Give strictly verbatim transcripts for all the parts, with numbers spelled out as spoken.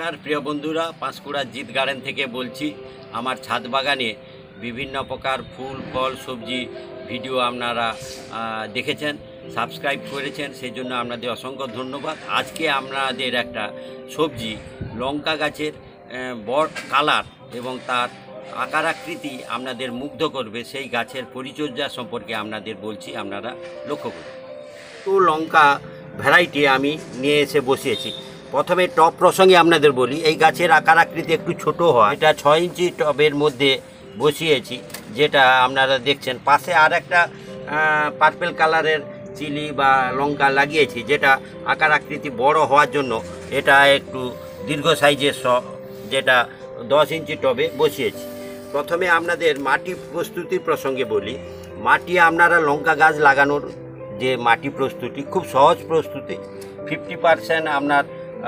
নমস্কার প্রিয় বন্ধুরা, পাঁশকুড়া জিত গার্ডেন থেকে বলছি। আমার ছাদ বাগানে বিভিন্ন প্রকার ফুল ফল সবজি ভিডিও আপনারা দেখেছেন, সাবস্ক্রাইব করেছেন, সেই জন্য আপনাদের অসংখ্য ধন্যবাদ। আজকে আপনাদের একটা সবজি লঙ্কা গাছের বড় কালার এবং তার আকার আকৃতি আপনাদের মুগ্ধ করবে, সেই গাছের পরিচর্যা সম্পর্কে আপনাদের বলছি, আপনারা লক্ষ্য করুন। তো লঙ্কা ভ্যারাইটি আমি নিয়ে এসে বসিয়েছি। প্রথমে টব প্রসঙ্গে আপনাদের বলি, এই গাছের আকার আকৃতি একটু ছোট হয়, এটা ছয় ইঞ্চি টবের মধ্যে বসিয়েছি, যেটা আপনারা দেখছেন। পাশে আর একটা পার্পেল কালারের চিলি বা লঙ্কা লাগিয়েছি, যেটা আকার আকৃতি বড় হওয়ার জন্য এটা একটু দীর্ঘ সাইজের স যেটা দশ ইঞ্চি টবে বসিয়েছি। প্রথমে আপনাদের মাটি প্রস্তুতির প্রসঙ্গে বলি। মাটি আপনারা লঙ্কা গাছ লাগানোর যে মাটি প্রস্তুতি খুব সহজ প্রস্তুতি। ফিফটি পারসেন্ট আপনার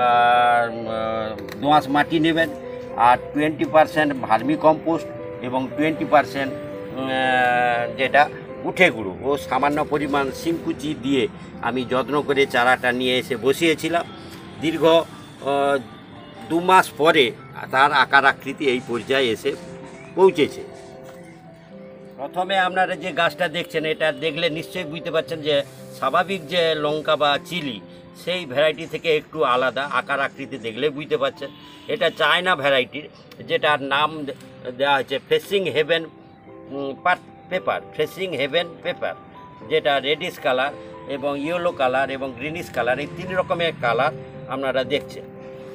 দোআঁশ মাটি নেবেন, আর টোয়েন্টি পারসেন্ট ভার্মি কম্পোস্ট এবং টোয়েন্টি পারসেন্ট যেটা উঠে গুঁড়ো ও সামান্য পরিমাণ শিংকুচি দিয়ে আমি যত্ন করে চারাটা নিয়ে এসে বসিয়েছিলাম। দীর্ঘ দু মাস পরে তার আকার আকৃতি এই পর্যায়ে এসে পৌঁছেছে। প্রথমে আপনারা যে গাছটা দেখছেন, এটা দেখলে নিশ্চয়ই বুঝতে পারছেন যে স্বাভাবিক যে লঙ্কা বা চিলি সেই ভ্যারাইটি থেকে একটু আলাদা আকার আকৃতি দেখলে বুঝতে পারছেন। এটা চায়না ভ্যারাইটির, যেটার নাম দেওয়া হয়েছে facing heaven pepper facing heaven pepper যেটা রেডিশ কালার এবং ইয়েলো কালার এবং গ্রিনিশ কালার, এই তিন রকমের কালার আপনারা দেখছেন।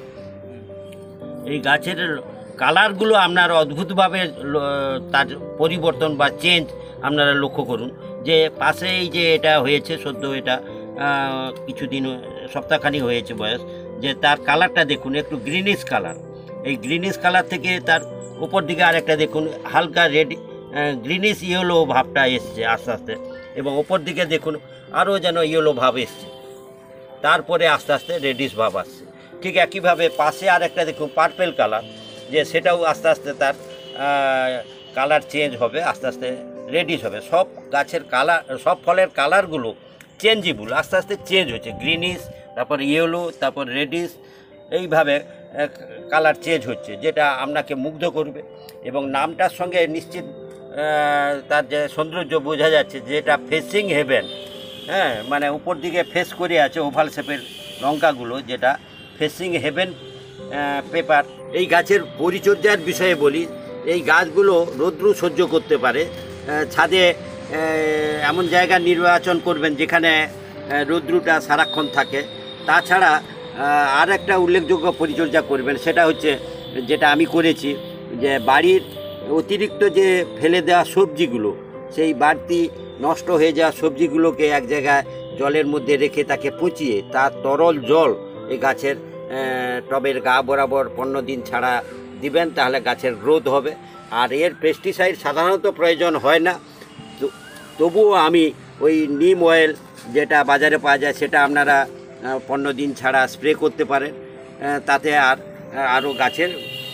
এই গাছের কালারগুলো আপনারা অদ্ভুতভাবে তার পরিবর্তন বা চেঞ্জ আপনারা লক্ষ্য করুন। যে পাশে এই যে এটা হয়েছে সদ্য, এটা কিছুদিন সপ্তাহখানি হয়েছে বয়স, যে তার কালারটা দেখুন একটু গ্রিনিশ কালার। এই গ্রিনিশ কালার থেকে তার উপর দিকে আরেকটা দেখুন হালকা রেড গ্রিনিশ ইয়েলো ভাবটা এসছে আস্তে আস্তে, এবং ওপর দিকে দেখুন আরও যেন ইয়েলো ভাব এসছে, তারপরে আস্তে আস্তে রেডিশ ভাব আসছে। ঠিক একইভাবে পাশে আরেকটা দেখুন পার্পেল কালার, যে সেটাও আস্তে আস্তে তার কালার চেঞ্জ হবে, আস্তে আস্তে রেডিশ হবে। সব গাছের কালার, সব ফলের কালারগুলো চেঞ্জেবল, আস্তে আস্তে চেঞ্জ হচ্ছে। গ্রিনিশ, তারপর ইয়েলো, তারপর রেডিশ, এইভাবে কালার চেঞ্জ হচ্ছে, যেটা আপনাকে মুগ্ধ করবে। এবং নামটার সঙ্গে নিশ্চিত তার যে সৌন্দর্য বোঝা যাচ্ছে, যেটা ফেসিং হেভেন, হ্যাঁ, মানে উপর দিকে ফেস করে আছে ওভাল শেপের লঙ্কাগুলো, যেটা ফেসিং হেভেন পেপার। এই গাছের পরিচর্যার বিষয়ে বলি। এই গাছগুলো রৌদ্র সহ্য করতে পারে। ছাদে এমন জায়গা নির্বাচন করবেন যেখানে রৌদ্রটা সারাক্ষণ থাকে। তাছাড়া আর একটা উল্লেখযোগ্য পরিচর্যা করবেন, সেটা হচ্ছে যেটা আমি করেছি, যে বাড়ির অতিরিক্ত যে ফেলে দেওয়া সবজিগুলো, সেই বাড়তি নষ্ট হয়ে যাওয়া সবজিগুলোকে এক জায়গায় জলের মধ্যে রেখে তাকে পচিয়ে তার তরল জল এই গাছের টবের গা বরাবর পনেরো দিন ছাড়া দিবেন, তাহলে গাছের গ্রোথ হবে। আর এর পেস্টিসাইড সাধারণত প্রয়োজন হয় না, তবুও আমি ওই নিম অয়েল যেটা বাজারে পাওয়া যায় সেটা আপনারা পনেরো দিন ছাড়া স্প্রে করতে পারেন। তাতে আর আরও গাছের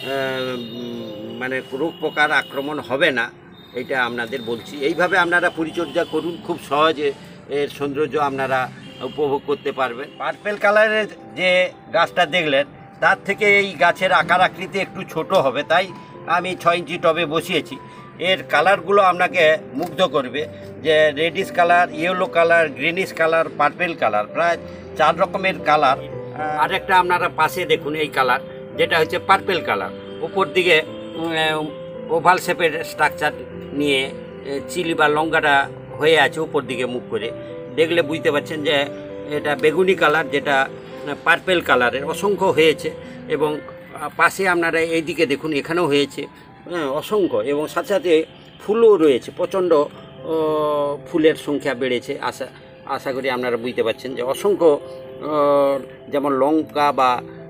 মানে রোগ পোকার আক্রমণ হবে না, এটা আপনাদের বলছি। এইভাবে আপনারা পরিচর্যা করুন, খুব সহজে এর সৌন্দর্য আপনারা উপভোগ করতে পারবেন। পার্পেল কালারের যে গাছটা দেখলেন, তার থেকে এই গাছের আকার আকৃতি একটু ছোট হবে, তাই আমি ছয় ইঞ্চি টবে বসিয়েছি। এর কালারগুলো আপনাকে মুগ্ধ করবে, যে reddish colour, yellow colour, greenish colour, purple colour, প্রায় চার রকমের কালার। আরেকটা আপনারা পাশে দেখুন এই কালার, যেটা হচ্ছে পার্পেল কালার। উপর দিকে ওভাল শেপের স্ট্রাকচার নিয়ে চিলি বা লঙ্কাটা হয়ে আছে উপর দিকে মুখ করে, দেখলে বুঝতে পারছেন যে এটা বেগুনি কালার, যেটা পার্পেল কালারের অসংখ্য হয়েছে। এবং পাশে আপনারা এইদিকে দেখুন, এখানেও হয়েছে হ্যাঁ অসংখ্য, এবং সাথে সাথে ফুলও রয়েছে, প্রচণ্ড ফুলের সংখ্যা বেড়েছে। আশা আশা করি আপনারা বুঝতে পারছেন যে অসংখ্য, যেমন লঙ্কা বা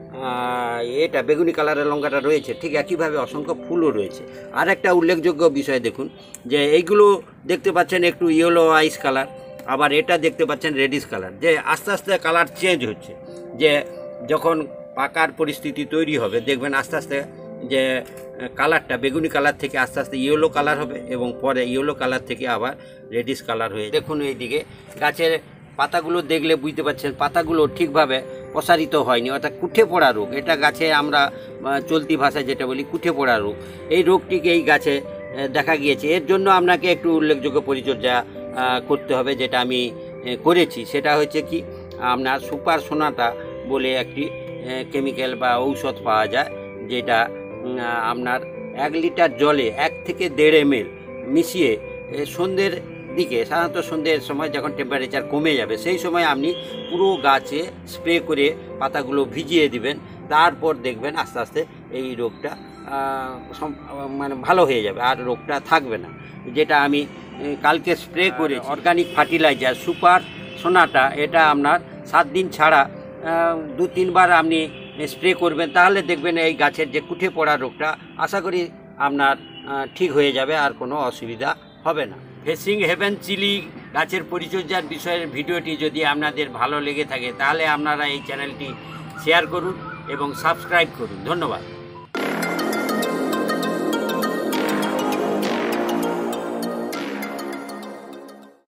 এটা বেগুনি কালারের লঙ্কাটা রয়েছে, ঠিক একইভাবে অসংখ্য ফুলও রয়েছে। আর একটা উল্লেখযোগ্য বিষয় দেখুন, যে এইগুলো দেখতে পাচ্ছেন একটু ইয়েলো আইস কালার, আবার এটা দেখতে পাচ্ছেন রেডিশ কালার, যে আস্তে আস্তে কালার চেঞ্জ হচ্ছে। যে যখন পাকার পরিস্থিতি তৈরি হবে, দেখবেন আস্তে আস্তে যে কালারটা বেগুনি কালার থেকে আস্তে আস্তে ইয়েলো কালার হবে, এবং পরে ইয়েলো কালার থেকে আবার রেডিশ কালার হয়ে। দেখুন এইদিকে গাছের পাতাগুলো দেখলে বুঝতে পারছেন পাতাগুলো ঠিকভাবে প্রসারিত হয়নি, অর্থাৎ কুঠে পড়া রোগ। এটা গাছে আমরা আহ, চলতি ভাষায় যেটা বলি কুঠে পড়া রোগ, এই রোগটিকে এই গাছে আহ, দেখা গিয়েছে। এর জন্য আপনাকে একটু উল্লেখযোগ্য পরিচর্যা আহ, করতে হবে, যেটা আমি আহ, করেছি। সেটা হচ্ছে কি, আপনার সুপার সোনাটা বলে একটি কেমিক্যাল বা ঔষধ পাওয়া যায়, যেটা উম, আপনার এক লিটার জলে এক থেকে দেড় এম এল মিশিয়ে এ, সন্ধ্যের দিকে, সাধারণত সন্ধ্যের সময় যখন টেম্পারেচার কমে যাবে সেই সময় আপনি পুরো গাছে স্প্রে করে পাতাগুলো ভিজিয়ে দিবেন। তারপর দেখবেন আস্তে আস্তে এই রোগটা আহ, সম- মানে ভালো হয়ে যাবে, আর রোগটা থাকবে না। যেটা আমি এ, কালকে স্প্রে করে অর্গানিক ফার্টিলাইজার সুপার সোনাটা, এটা আপনার সাত দিন ছাড়া আহ, দু তিনবার আপনি স্প্রে করবেন, তাহলে দেখবেন এই গাছের যে কুঠে পড়া রোগটা আশা করি আপনার আহ, ঠিক হয়ে যাবে, আর কোনো অসুবিধা হবে না। ফেসিং হেভেন চিলি গাছের পরিচর্যার বিষয়ের ভিডিওটি যদি আপনাদের ভালো লেগে থাকে তাহলে আপনারা এই চ্যানেলটি শেয়ার করুন এবং সাবস্ক্রাইব করুন। ধন্যবাদ।